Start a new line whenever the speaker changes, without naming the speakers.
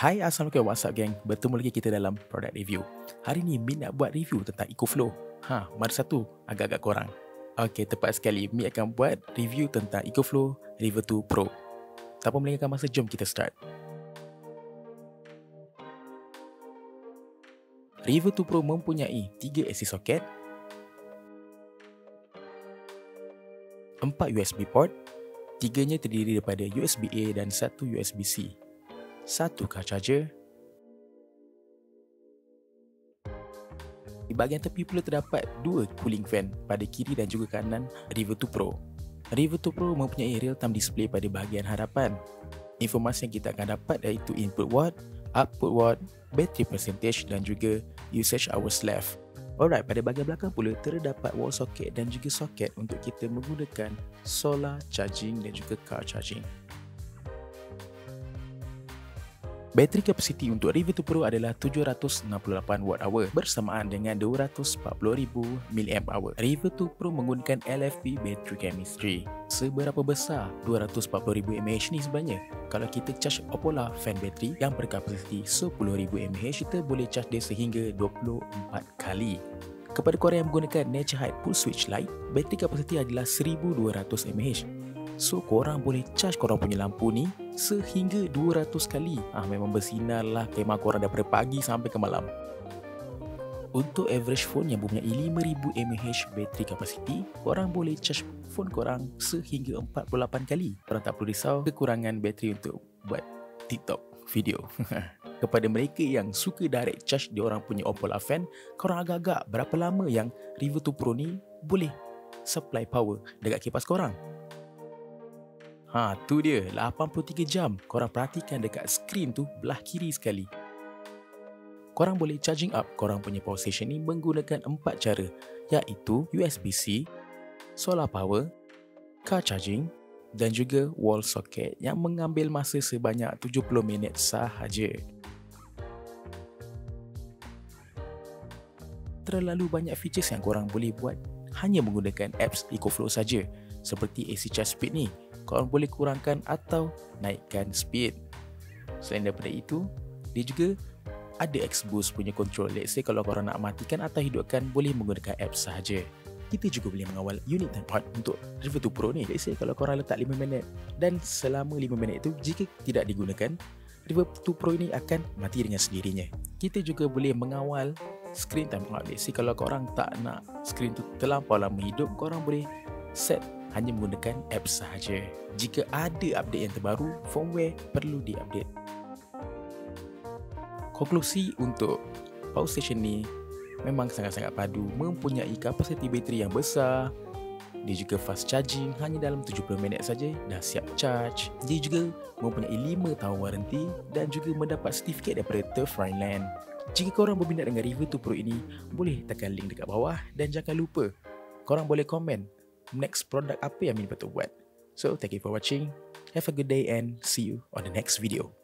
Hai, Assalamualaikum, what's up gang? Bertemu lagi kita dalam product review. Hari ni Mi nak buat review tentang EcoFlow. Mari satu, agak-agak korang. Okey, tepat sekali. Mi akan buat review tentang EcoFlow River 2 Pro. Tanpa melengahkan masa, jom kita start. River 2 Pro mempunyai 3 AC socket, 4 USB port, 3-nya terdiri daripada USB-A dan 1 USB-C. 1 car charger. Di bahagian tepi pula terdapat 2 cooling fan pada kiri dan juga kanan River 2 Pro. River 2 Pro mempunyai real-time display pada bahagian hadapan. Informasi yang kita akan dapat iaitu input watt, output watt, battery percentage dan juga usage hours left. Alright, pada bahagian belakang pula terdapat wall socket dan juga socket untuk kita menggunakan solar charging dan juga car charging. Bateri kapasiti untuk River 2 Pro adalah 768 Wh bersamaan dengan 240,000 mAh. River 2 Pro menggunakan LFP battery chemistry. Seberapa besar 240,000 mAh ni sebenarnya? Kalau kita charge Opola fan battery yang berkapasiti 10,000 mAh, kita boleh charge dia sehingga 24 kali. Kepada korang yang menggunakan Nature Hide Pull Switch Lite, bateri kapasiti adalah 1200 mAh. So korang boleh charge korang punya lampu ni sehingga 200 kali. Memang bersinar lah kemah korang daripada pagi sampai ke malam. Untuk average phone yang mempunyai 5,000 mAh bateri kapasiti, korang boleh charge phone korang sehingga 48 kali. Korang tak perlu risau kekurangan bateri untuk buat TikTok video. Kepada mereka yang suka direct charge di orang punya Opola fan, korang agak-agak berapa lama yang River 2 Pro ni boleh supply power dekat kipas korang? Tu dia, 83 jam. Korang perhatikan dekat skrin tu belah kiri sekali. Korang boleh charging up korang punya power station ni menggunakan 4 cara, iaitu USB-C, solar power, car charging dan juga wall socket yang mengambil masa sebanyak 70 minit sahaja. Terlalu banyak features yang korang boleh buat hanya menggunakan apps EcoFlow saja. Seperti AC charge speed ni, korang boleh kurangkan atau naikkan speed. Selain daripada itu, dia juga ada X-Boost punya control. Let's say kalau korang nak matikan atau hidupkan, boleh menggunakan apps sahaja. Kita juga boleh mengawal unit time out untuk River 2 Pro ni. Let's say kalau korang letak 5 minit dan selama 5 minit itu jika tidak digunakan, River 2 Pro ini akan mati dengan sendirinya. Kita juga boleh mengawal screen time out. Let's say kalau korang tak nak screen tu terlampau lama hidup, korang boleh set hanya menggunakan apps sahaja. Jika ada update yang terbaru, firmware perlu diupdate. Konklusi untuk power station ni memang sangat-sangat padu, mempunyai kapasiti bateri yang besar. Dia juga fast charging, hanya dalam 70 minit saja dah siap charge. Dia juga mempunyai 5 tahun waranti dan juga mendapat sertifikat daripada Turf Rhineland. Jika korang berminat dengan River 2 Pro ini, boleh tekan link dekat bawah dan jangan lupa korang boleh komen next produk apa yang Mi patut buat. So, thank you for watching. Have a good day and see you on the next video.